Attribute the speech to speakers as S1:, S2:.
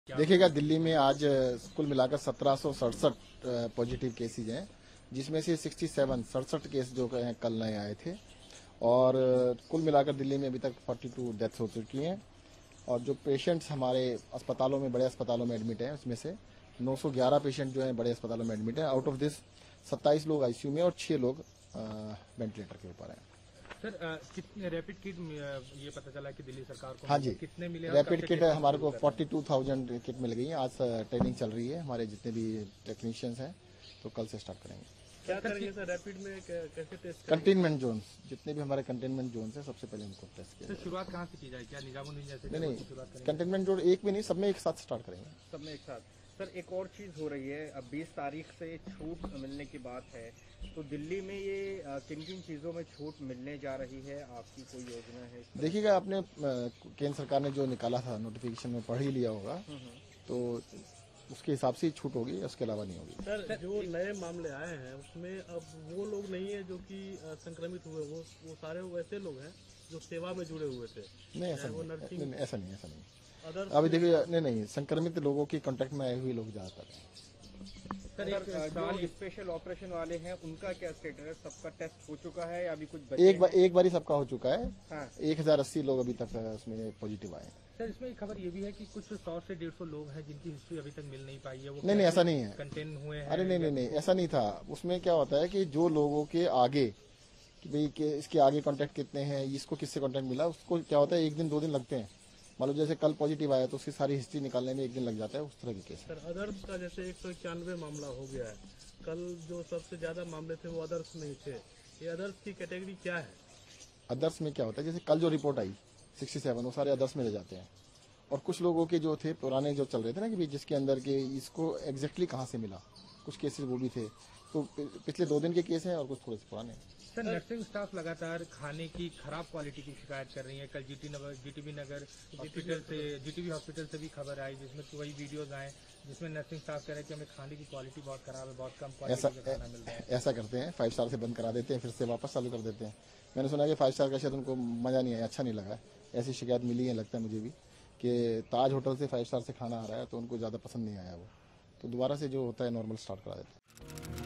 S1: देखिएगा, दिल्ली में आज कुल मिलाकर 1767 पॉजिटिव केसेज हैं, जिसमें से 67 केस जो हैं कल नए आए थे। और कुल मिलाकर दिल्ली में अभी तक 42 डेथ्स हो चुकी हैं। और जो पेशेंट्स हमारे अस्पतालों में, बड़े अस्पतालों में एडमिट हैं, उसमें से 911 पेशेंट जो हैं बड़े अस्पतालों में एडमिट हैं। आउट ऑफ दिस 27 लोग आईसीयू में और 6 लोग वेंटिलेटर के ऊपर हैं।
S2: सर, कितने रैपिड किट ये पता चला कि दिल्ली सरकार को
S1: हाँ जी,
S2: कितने मिले?
S1: रैपिड किट हमारे को 42,000 किट मिल गई है। आज ट्रेनिंग चल रही है, हमारे जितने भी टेक्नीशियंस हैं, तो कल से स्टार्ट करेंगे।
S3: क्या करेंगे सर? रैपिड में कैसे टेस्ट?
S1: कंटेनमेंट जोन, जितने भी हमारे कंटेनमेंट जोन है, सबसे पहले उनको टेस्ट किया जाएगा।
S2: शुरुआत कहाँ से की जाए? क्या निजामुद्दीन जैसे?
S1: नहीं, कंटेनमेंट जोन एक में नहीं, सब में एक साथ स्टार्ट करेंगे।
S3: सब में एक साथ। सर, एक और चीज़ हो रही है, अब 20 तारीख से छूट मिलने की बात है, तो दिल्ली में ये किन किन चीज़ों में छूट मिलने जा रही है? आपकी कोई योजना है?
S1: देखिएगा, आपने केंद्र सरकार ने जो निकाला था नोटिफिकेशन में पढ़ ही लिया होगा, तो उसके हिसाब से ही छूट होगी, उसके अलावा नहीं होगी।
S4: सर, जो नए मामले आए हैं उसमें अब वो लोग नहीं है जो कि संक्रमित हुए, वो सारे वैसे लोग हैं जो सेवा में जुड़े हुए थे।
S1: नहीं, ऐसा नहीं, ऐसा नहीं।
S4: अदर
S1: अभी देखिए, नहीं, संक्रमित लोगों के कांटेक्ट में आए हुए लोग ज्यादातर हैं।
S3: सर, जो स्पेशल ऑपरेशन वाले हैं उनका क्या स्टेटस है? सबका टेस्ट हो चुका है या अभी कुछ
S1: एक बार ही सबका हो चुका है।
S3: हाँ।
S1: 1080 लोग अभी तक उसमें पॉजिटिव आए हैं।
S2: सर, इसमें एक खबर ये भी है कि कुछ 100 से 150 लोग हैं जिनकी हिस्ट्री अभी तक मिल नहीं पाई है। वो
S1: नहीं, ऐसा नहीं है।
S2: कंटेन हुए हैं?
S1: अरे नहीं, ऐसा नहीं था। उसमें क्या होता है कि जो लोगों के आगे, कि भाई इसके आगे कांटेक्ट कितने हैं, इसको किससे कांटेक्ट मिला, उसको क्या होता है, 1 दिन 2 दिन लगते हैं। मान लो जैसे कल पॉजिटिव आया तो उसकी सारी हिस्ट्री निकालने में 1 दिन लग जाता है, उस तरह के केस।
S4: सर, अदर्स का जैसे 191 मामला हो गया है। कल जो सबसे ज्यादा मामले थे वो अदर्स में ही थे। ये अदर्स की कैटेगरी क्या है?
S1: अदर्स में क्या होता है, जैसे कल जो रिपोर्ट आई 67, वो सारे अदर्स में रह जाते हैं। और कुछ लोगों के जो थे पुराने, जो चल रहे थे ना, कि भाई जिसके अंदर के इसको एग्जैक्टली कहाँ से मिला, कुछ केसेस वो भी थे। तो पिछले 2 दिन के केस हैं और कुछ थोड़े से पुराने हैं।
S2: सर, नर्सिंग स्टाफ लगातार खाने की खराब क्वालिटी की शिकायत कर रही है। कल जीटीबी नगर हॉस्पिटल से भी खबर आई, जिसमें वही वीडियोज आए जिसमें नर्सिंग स्टाफ कह रहे हैं कि हमें खाने की क्वालिटी बहुत खराब है, बहुत कम क्वालिटी का खाना मिल रहा है।
S1: ऐसा करते हैं, 5 स्टार से बंद करा देते हैं, फिर से वापस चालू कर देते हैं। मैंने सुना कि 5 स्टार का शायद उनको मजा नहीं आया, अच्छा नहीं लगा। ऐसी शिकायत मिली है, लगता है मुझे भी, कि ताज होटल से 5 स्टार से खाना आ रहा है तो उनको ज़्यादा पसंद नहीं आया वो, तो दोबारा से जो होता है नॉर्मल स्टार्ट करा देते हैं।